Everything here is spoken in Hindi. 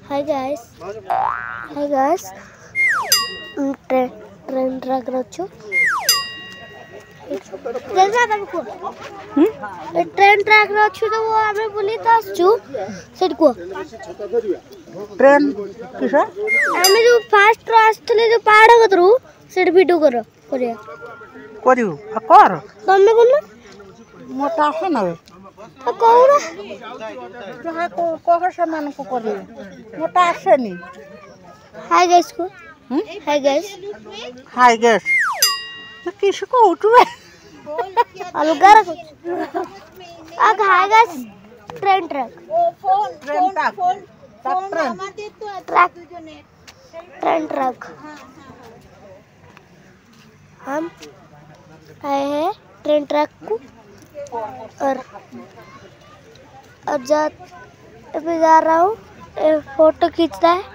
हाय गाइस ट्रेन ट्रैक रचु ट्रेन ट्रैक रचु तो वो आमे बुली तो आसचु सेट को ट्रेन किसा आमे जो फास्ट रो आस्तले जो पहाड़ कतरू सेट वीडियो करो करिया करियो आ कर तमे कोन मोटा है ना आ कोरा जहा को कह समान को करियो मोटा आसेनी हाय गाइस को हाय गाइस तो किसको उठवे अलगा रखो आ हाय गाइस ट्रेन ट्रैक हम आए हैं ट्रेन ट्रैक को और अब जा रहा हूँ फोटो खींचता है।